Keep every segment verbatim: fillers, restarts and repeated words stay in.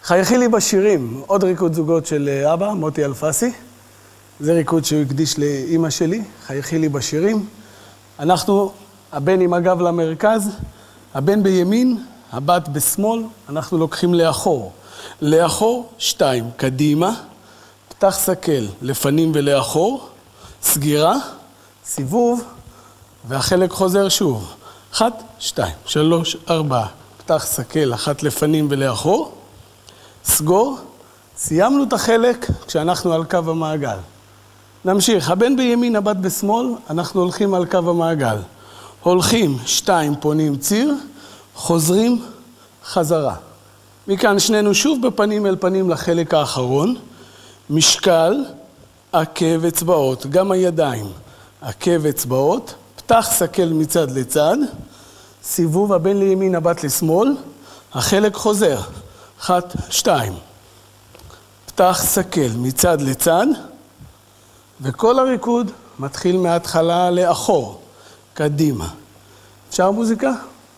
חייכי לי בשירים, עוד ריקוד זוגות של אבא, מוטי אלפסי. זה ריקוד שהוא הקדיש לאמא שלי, חייכי לי בשירים. אנחנו, הבן עם הגב למרכז, הבן בימין, הבת בשמאל, אנחנו לוקחים לאחור. לאחור, שתיים, קדימה, פתח סקל, לפנים ולאחור, סגירה, סיבוב, והחלק חוזר שוב. אחת, שתיים, שלוש, ארבע, פתח סקל, אחת לפנים ולאחור, סגור, סיימנו את החלק כשאנחנו על קו המעגל. נמשיך, הבן בימין, הבת בשמאל, אנחנו הולכים על קו המעגל. הולכים, שתיים, פונים ציר, חוזרים, חזרה. מכאן שנינו שוב בפנים אל פנים לחלק האחרון. משקל, עקב אצבעות, גם הידיים. עקב אצבעות, פתח סקל מצד לצד, סיבוב הבן לימין, הבת לשמאל, החלק חוזר. אחת, שתיים. פתח סקל מצד לצד, וכל הריקוד מתחיל מההתחלה לאחור, קדימה. אפשר מוזיקה?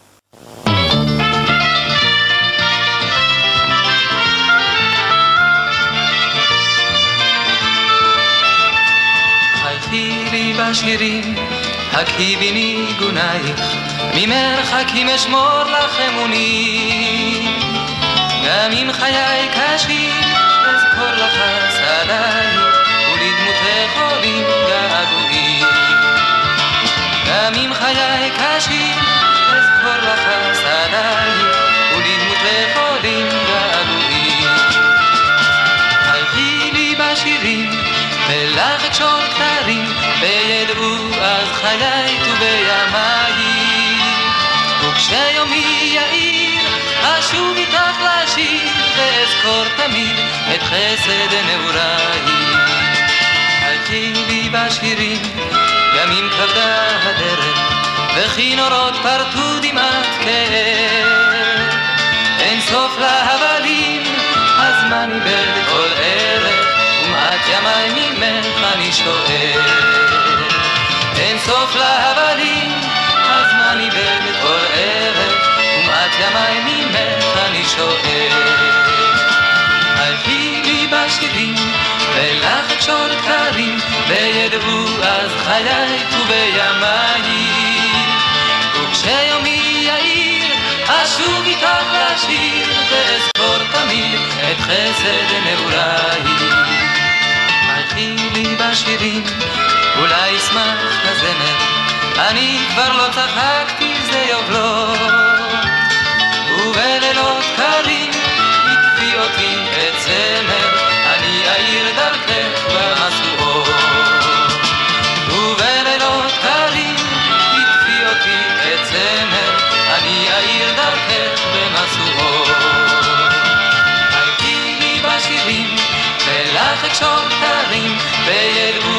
חייכי לי בשירים, הקהי ניגונייך, ממרחקים אשמור לך אמונים. גם אם חיי קשים, אזכור לך צעדייך, ולדמותך עולים געגועים. גם אם חיי קשים, אזכור לך צעדייך, ולדמותך עולים געגועים. חייכי לי בשירים, ולך אקשור כתרים, וידעו אז חיי ובימיי. וכשיומי יאיר, אשוב איתך לשיר, ואזכור תמיד את חסד נעוריי. חייכי לי בשירים, גם אם כבדה הדרך, וכי נורות פרטו דמעת כאב. אין סוף להבלים, הזמן איבד כל ערך, ומעט ימי ממך אני שואל. אין סוף להבלים, הזמן איבד כל ערך, ומעט ימי ממך אני שואל. חייכי לי בשירים, ולך אקשור כתרים, וידעו אז חיי ובימיי. וכשיומי יאיר, אשוב איתך לשיר, ואזכור תמיד את חסד נעוריי. חייכי לי בשירים, אולי ישמח הזמר, אני כבר לא צחקתי זה יובלות. ובלילות קרים יקפיא אותי את זמר, אני אעיר דרכך במשואות. ובלילות קרים יקפיא אותי את זמר, אני אעיר דרכך במשואות. חייכי לי בשירים, ולך אקשור כתרים, וידעו